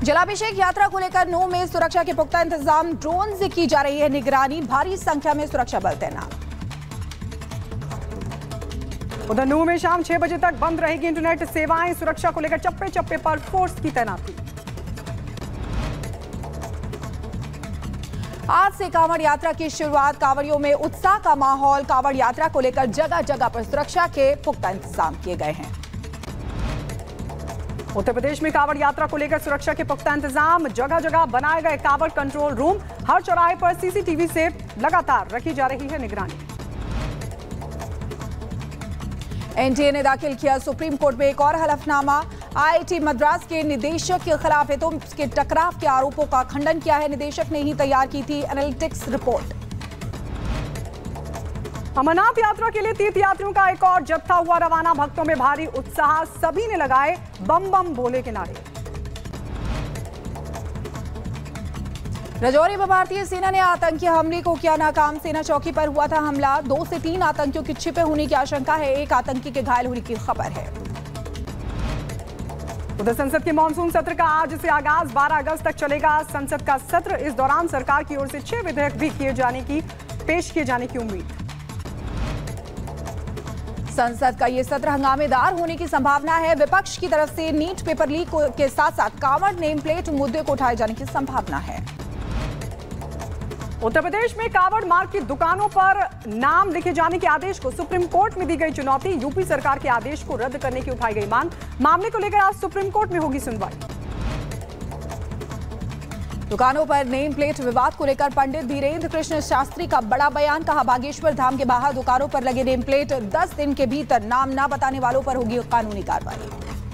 जलाभिषेक यात्रा को लेकर नूह में सुरक्षा के पुख्ता इंतजाम, ड्रोन से की जा रही है निगरानी, भारी संख्या में सुरक्षा बल तैनात। उधर नूह में शाम 6 बजे तक बंद रहेगी इंटरनेट सेवाएं, सुरक्षा को लेकर चप्पे चप्पे पर फोर्स की तैनाती। आज से कांवड़ यात्रा की शुरुआत, कांवड़ियों में उत्साह का माहौल। कांवड़ यात्रा को लेकर जगह जगह पर सुरक्षा के पुख्ता इंतजाम किए गए हैं। उत्तर प्रदेश में कांवड़ यात्रा को लेकर सुरक्षा के पुख्ता इंतजाम, जगह जगह बनाए गए कांवड़ कंट्रोल रूम, हर चौराहे पर सीसीटीवी से लगातार रखी जा रही है निगरानी। एनटीए ने दाखिल किया सुप्रीम कोर्ट में एक और हलफनामा। आईआईटी मद्रास के निदेशक के खिलाफ हितों के टकराव के आरोपों का खंडन किया है। निदेशक ने ही तैयार की थी एनालिटिक्स रिपोर्ट। अमरनाथ यात्रा के लिए तीर्थयात्रियों का एक और जत्था हुआ रवाना, भक्तों में भारी उत्साह, सभी ने लगाए बम बम भोले के नारे। राजौरी में भारतीय सेना ने आतंकी हमले को किया नाकाम, सेना चौकी पर हुआ था हमला। 2 से 3 आतंकियों की छिपे होने की आशंका है, एक आतंकी के घायल होने की खबर है। उधर संसद के मानसून सत्र का आज से आगाज, 12 अगस्त तक चलेगा संसद का सत्र। इस दौरान सरकार की ओर से 6 विधेयक भी पेश किए जाने की उम्मीद। संसद का ये सत्र हंगामेदार होने की संभावना है। विपक्ष की तरफ से नीट पेपर लीक के साथ साथ कांवड़ नेम प्लेट मुद्दे को उठाए जाने की संभावना है। उत्तर प्रदेश में कांवड़ मार्ग की दुकानों पर नाम लिखे जाने के आदेश को सुप्रीम कोर्ट में दी गई चुनौती, यूपी सरकार के आदेश को रद्द करने की उठाई गई मांग। मामले को लेकर आज सुप्रीम कोर्ट में होगी सुनवाई। दुकानों पर नेम प्लेट विवाद को लेकर पंडित धीरेन्द्र कृष्ण शास्त्री का बड़ा बयान, कहा बागेश्वर धाम के बाहर दुकानों पर लगे नेम प्लेट 10 दिन के भीतर नाम ना बताने वालों पर होगी कानूनी कार्रवाई।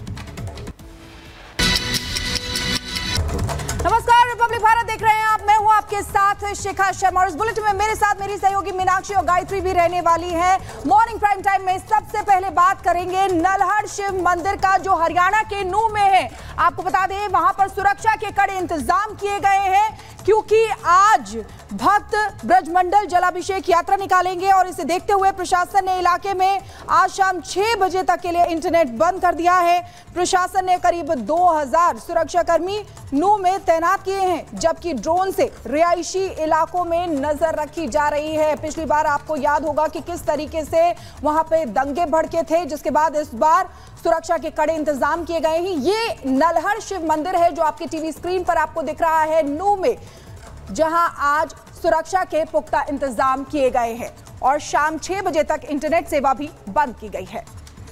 नमस्कार, रिपब्लिक भारत देख रहे हैं आप, मैं हूं आपके साथ शिखा शर्मा और इस बुलेटिन में मेरे साथ मेरी सहयोगी मीनाक्षी और गायत्री भी रहने वाली है। मॉर्निंग प्राइम टाइम में सबसे पहले बात करेंगे नल्हड़ शिव मंदिर का, जो हरियाणा के नूह में है। आपको बता दें वहां पर सुरक्षा के कड़े इंतजाम किए गए हैं, क्योंकि आज भक्त ब्रजमंडल जलाभिषेक यात्रा निकालेंगे और इसे देखते हुए प्रशासन ने इलाके में आज शाम 6 बजे तक के लिए इंटरनेट बंद कर दिया है। प्रशासन ने करीब 2000 सुरक्षाकर्मी नूह में तैनात किए हैं, जबकि ड्रोन से रिहायशी इलाकों में नजर रखी जा रही है। पिछली बार आपको याद होगा कि किस तरीके से वहां पे दंगे भड़के थे, जिसके बाद इस बार सुरक्षा के कड़े इंतजाम किए गए हैं। ये नल्हड़ शिव मंदिर है जो आपकी टीवी स्क्रीन पर आपको दिख रहा है नूह में, जहां आज सुरक्षा के पुख्ता इंतजाम किए गए हैं और शाम 6 बजे तक इंटरनेट सेवा भी बंद की गई है।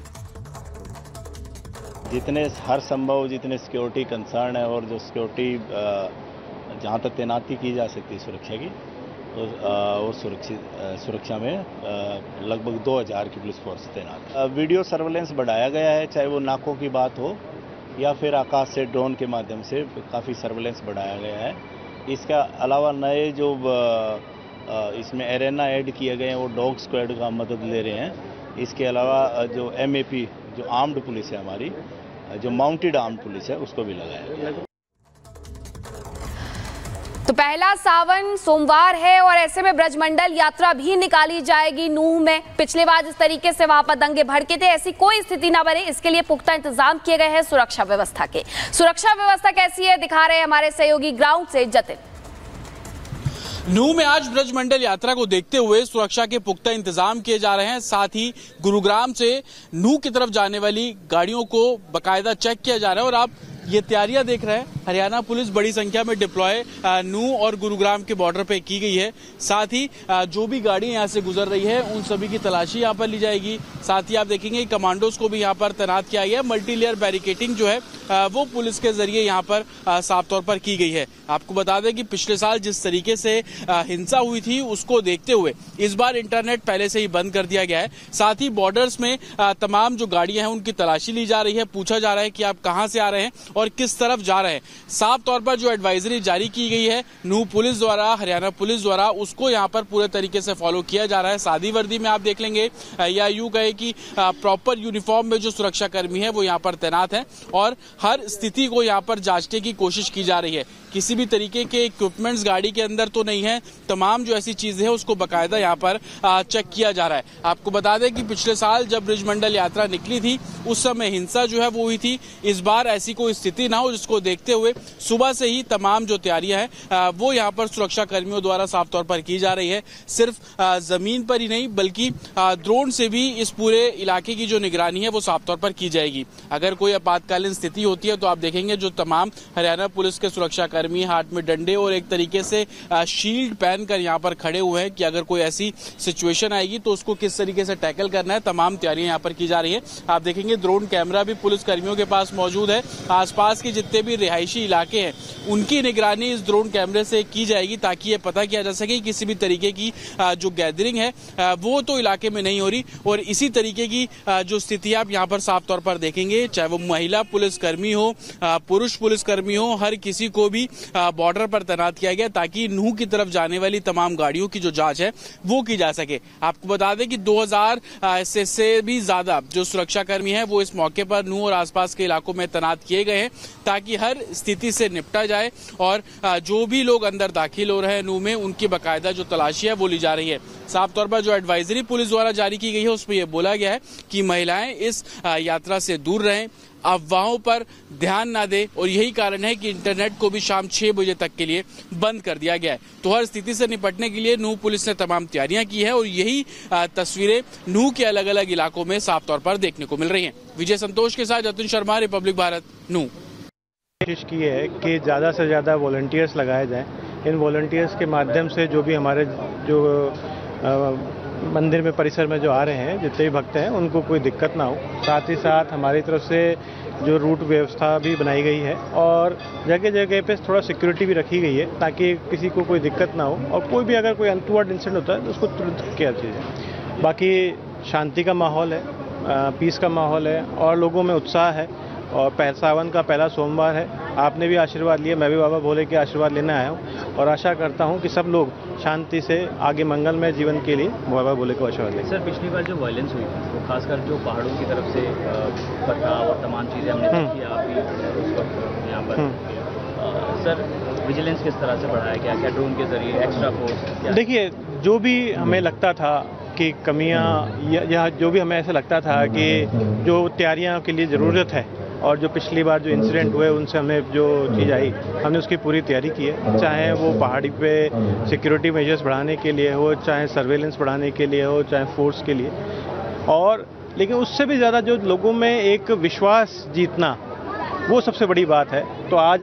जितने हर संभव जितने सिक्योरिटी कंसर्न है और जो सिक्योरिटी जहां तक तैनाती की जा सकती है सुरक्षा की, और सुरक्षा में लगभग 2000 की पुलिस फोर्स तैनात। वीडियो सर्वेलेंस बढ़ाया गया है, चाहे वो नाकों की बात हो या फिर आकाश से ड्रोन के माध्यम से काफ़ी सर्वेलेंस बढ़ाया गया है। इसका अलावा नए जो इसमें एरेना ऐड किए गए हैं वो डॉग स्क्वाड का मदद ले रहे हैं। इसके अलावा जो MAP जो आर्म्ड पुलिस है हमारी, जो माउंटेड आर्म्ड पुलिस है, उसको भी लगाया गया है। तो पहला सावन सोमवार है और ऐसे में ब्रजमंडल यात्रा भी निकाली जाएगी नूह में। पिछले बार जिस तरीके से वहां पर दंगे भड़के थे, ऐसी कोई स्थिति ना बने, इसके लिए पुख्ता इंतजाम किए गए हैं सुरक्षा व्यवस्था के। सुरक्षा व्यवस्था कैसी है दिखा रहे हैं हमारे सहयोगी ग्राउंड से जतिन। नूह में आज ब्रजमंडल यात्रा को देखते हुए सुरक्षा के पुख्ता इंतजाम किए जा रहे हैं। साथ ही गुरुग्राम से नूह की तरफ जाने वाली गाड़ियों को बाकायदा चेक किया जा रहा है और आप ये तैयारियां देख रहे हैं। हरियाणा पुलिस बड़ी संख्या में डिप्लॉय नूह और गुरुग्राम के बॉर्डर पे की गई है। साथ ही जो भी गाड़ी यहाँ से गुजर रही है उन सभी की तलाशी यहाँ पर ली जाएगी। साथ ही आप देखेंगे कमांडोज को भी यहाँ पर तैनात किया गया है। मल्टी लेयर बैरिकेटिंग जो है वो पुलिस के जरिए यहाँ पर साफ तौर पर की गई है। आपको बता दें कि पिछले साल जिस तरीके से हिंसा हुई थी उसको देखते हुए इस बार इंटरनेट पहले से ही बंद कर दिया गया है। साथ ही बॉर्डर्स में तमाम जो गाड़ियां हैं उनकी तलाशी ली जा रही है, पूछा जा रहा है कि आप कहां से आ रहे हैं और किस तरफ जा रहे हैं। साफ तौर पर जो एडवाइजरी जारी की गई है नूह पुलिस द्वारा, हरियाणा पुलिस द्वारा, उसको यहाँ पर पूरे तरीके से फॉलो किया जा रहा है। सादी वर्दी में आप देख लेंगे या यूं कहे कि प्रॉपर यूनिफॉर्म में जो सुरक्षा कर्मी है वो यहाँ पर तैनात है और हर स्थिति को यहाँ पर जांचने की कोशिश की जा रही है किसी भी तरीके के इक्विपमेंट्स गाड़ी के अंदर तो नहीं है। तमाम जो ऐसी चीजें हैं उसको बकायदा यहाँ पर चेक किया जा रहा है। आपको बता दें कि पिछले साल जब ब्रजमंडल यात्रा निकली थी उस समय हिंसा जो है वो हुई थी। इस बार ऐसी कोई स्थिति ना हो, जिसको देखते हुए सुबह से ही तमाम जो तैयारियां हैं वो यहाँ पर सुरक्षा कर्मियों द्वारा साफ तौर पर की जा रही है। सिर्फ जमीन पर ही नहीं बल्कि ड्रोन से भी इस पूरे इलाके की जो निगरानी है वो साफ तौर पर की जाएगी। अगर कोई आपातकालीन स्थिति होती है तो आप देखेंगे जो तमाम हरियाणा पुलिस के सुरक्षा कर्मी हाथ में डंडे और एक तरीके से शील्ड पहनकर यहाँ पर खड़े हुए हैं कि अगर कोई ऐसी सिचुएशन आएगी तो उसको किस तरीके से टैकल करना है। तमाम तैयारियां यहाँ पर की जा रही है। आप देखेंगे ड्रोन कैमरा भी पुलिस कर्मियों के पास मौजूद है। आसपास के जितने भी रिहायशी इलाके हैं उनकी निगरानी इस ड्रोन कैमरे से की जाएगी ताकि ये पता किया जा सके किसी भी तरीके की जो गैदरिंग है वो तो इलाके में नहीं हो रही। और इसी तरीके की जो स्थिति आप यहाँ पर साफ तौर पर देखेंगे, चाहे वो महिला पुलिसकर्मी हो, पुरुष पुलिसकर्मी हो, हर किसी को भी बॉर्डर पर तैनात किया गया ताकि नूह की तरफ जाने वाली तमाम गाड़ियों की जो जांच है वो की जा सके। आपको बता दें कि 2000 से भी ज्यादा जो सुरक्षा कर्मी हैं वो इस मौके पर नूह और आसपास के इलाकों में तैनात किए गए हैं ताकि हर स्थिति से निपटा जाए और जो भी लोग अंदर दाखिल हो रहे हैं नूह में उनकी बकायदा जो तलाशी है वो ली जा रही है। साफ तौर पर जो एडवाइजरी पुलिस द्वारा जारी की गई है उसमें यह बोला गया है कि महिलाएं इस यात्रा से दूर रहें, अफवाहों पर ध्यान ना दे और यही कारण है कि इंटरनेट को भी शाम 6 बजे तक के लिए बंद कर दिया गया है। तो हर स्थिति से निपटने के लिए नूह पुलिस ने तमाम तैयारियां की है और यही तस्वीरें नूह के अलग अलग इलाकों में साफ तौर पर देखने को मिल रही हैं। विजय संतोष के साथ जतिन शर्मा, रिपब्लिक भारत, नूह। कोशिश की है कि ज़्यादा से ज़्यादा वॉलंटियर्स लगाए जाएं। इन वॉलंटियर्स के माध्यम से जो भी हमारे जो मंदिर में परिसर में जो आ रहे हैं जितने भी भक्त हैं उनको कोई दिक्कत ना हो। साथ ही साथ हमारी तरफ से जो रूट व्यवस्था भी बनाई गई है और जगह जगह पे थोड़ा सिक्योरिटी भी रखी गई है ताकि किसी को कोई दिक्कत ना हो और कोई भी अगर कोई अनटूवर्ड इंसिडेंट होता है तो उसको तुरंत किया जाए। बाकी शांति का माहौल है, पीस का माहौल है और लोगों में उत्साह है। और सावन का पहला सोमवार है, आपने भी आशीर्वाद लिया, मैं भी बाबा भोले के आशीर्वाद लेने आया हूँ और आशा करता हूँ कि सब लोग शांति से आगे मंगलमय जीवन के लिए बाबा भोले को आशीर्वाद लें। सर, पिछली बार जो वायलेंस हुई थी तो खासकर जो पहाड़ों की तरफ से पथराव और तमाम चीज़ें हमने देखी, आप भी उस वक्त यहाँ पर सर विजिलेंस किस तरह से बढ़ाया गया, क्या ड्रोन के जरिए, एक्स्ट्रा फोर्स? देखिए, जो भी हमें लगता था कि कमियाँ या जो भी हमें ऐसा लगता था कि जो तैयारियों के लिए ज़रूरत है और जो पिछली बार जो इंसिडेंट हुए उनसे हमें जो चीज़ आई हमने उसकी पूरी तैयारी की है। चाहे वो पहाड़ी पे सिक्योरिटी मेजर्स बढ़ाने के लिए हो, चाहे सर्वेलेंस बढ़ाने के लिए हो, चाहे फोर्स के लिए, और लेकिन उससे भी ज़्यादा जो लोगों में एक विश्वास जीतना वो सबसे बड़ी बात है। तो आज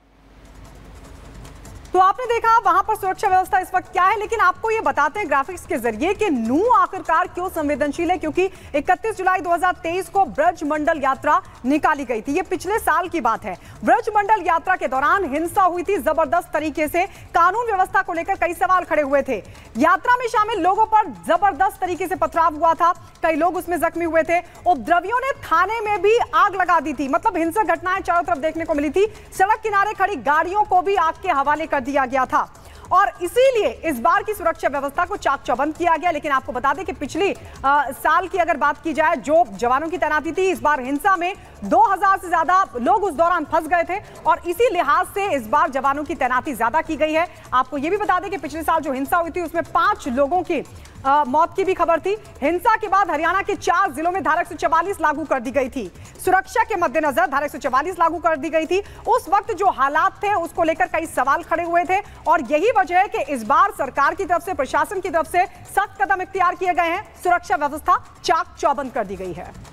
तो आपने देखा वहां पर सुरक्षा व्यवस्था इस वक्त क्या है, लेकिन आपको ये बताते हैं ग्राफिक्स के जरिए कि नूह आखिरकार क्यों संवेदनशील है। क्योंकि 31 जुलाई 2023 को ब्रजमंडल यात्रा निकाली गई थी। ये पिछले साल की बात है। ब्रजमंडल यात्रा के दौरान हिंसा हुई थी जबरदस्त तरीके से। कानून व्यवस्था को लेकर कई सवाल खड़े हुए थे। यात्रा में शामिल लोगों पर जबरदस्त तरीके से पथराव हुआ था, कई लोग उसमें जख्मी हुए थे। उपद्रवियों ने थाने में भी आग लगा दी थी। मतलब हिंसक घटनाएं चारों तरफ देखने को मिली थी। सड़क किनारे खड़ी गाड़ियों को भी आग के हवाले कर दिया गया था और इसीलिए इस बार की सुरक्षा व्यवस्था को चाक चौबंद किया गया। लेकिन आपको बता दें कि पिछली साल की अगर बात की जाए, जो जवानों की तैनाती थी, इस बार हिंसा में 2000 से ज्यादा लोग उस दौरान फंस गए थे और इसी लिहाज से इस बार जवानों की तैनाती ज्यादा की गई है। आपको यह भी बता दें कि पिछले साल जो हिंसा हुई थी उसमें 5 लोगों की मौत की भी खबर थी। हिंसा के बाद हरियाणा के 4 जिलों में धारा 144 लागू कर दी गई थी। सुरक्षा के मद्देनजर धारा 144 लागू कर दी गई थी। उस वक्त जो हालात थे उसको लेकर कई सवाल खड़े हुए थे और यही वजह है कि इस बार सरकार की तरफ से, प्रशासन की तरफ से सख्त कदम इख्तियार किए गए हैं। सुरक्षा व्यवस्था चाक चौबंद कर दी गई है।